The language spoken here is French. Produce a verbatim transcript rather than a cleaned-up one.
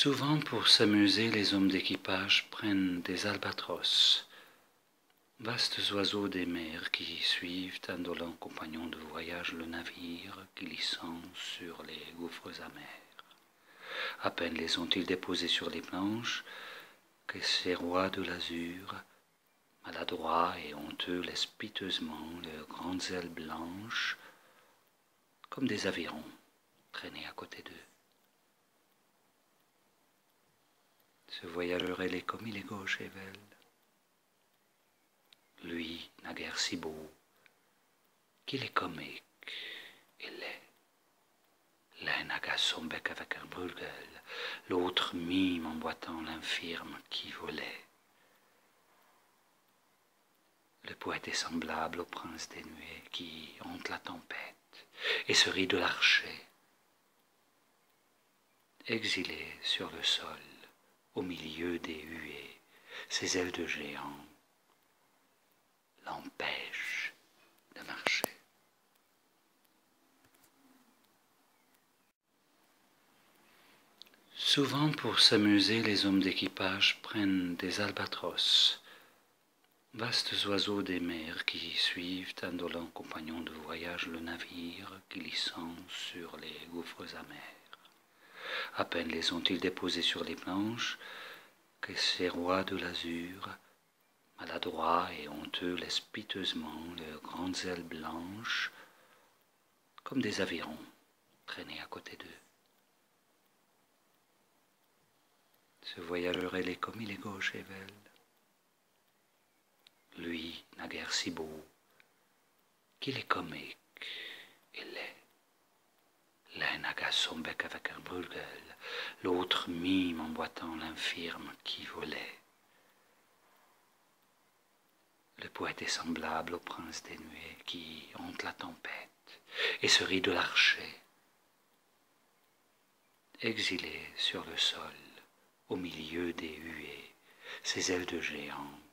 Souvent pour s'amuser, les hommes d'équipage prennent des albatros, vastes oiseaux des mers qui suivent, indolents compagnons de voyage, le navire glissant sur les gouffres amers. À peine les ont-ils déposés sur les planches que ces rois de l'azur, maladroits et honteux, laissent piteusement leurs grandes ailes blanches, comme des avirons, traîner à côté d'eux. Ce voyageur ailé comme il est gauche et belle, lui, naguère si beau, qu'il est comique et laid. L'un agace son bec avec un brûle-gueule, l'autre mime en boitant l'infirme qui volait. Le poète est semblable au prince des nuées qui hante la tempête et se rit de l'archer. Exilé sur le sol, au milieu des huées, ses ailes de géant l'empêchent de marcher. Souvent pour s'amuser, les hommes d'équipage prennent des albatros, vastes oiseaux des mers qui suivent, indolents compagnons de voyage, le navire glissant sur les gouffres amers. À peine les ont-ils déposés sur les planches que ces rois de l'azur, maladroits et honteux, laissent piteusement leurs grandes ailes blanches, comme des avirons, traîner à côté d'eux. Ce voyageur ailé comme il est gauche et belle, lui, naguère si beau, qu'il est comique et laid. L'un agace son bec avec un brûle-gueule, l'autre mime en boitant l'infirme qui volait. Le poète est semblable au prince des nuées qui hante la tempête et se rit de l'archer. Exilé sur le sol, au milieu des huées, ses ailes de géant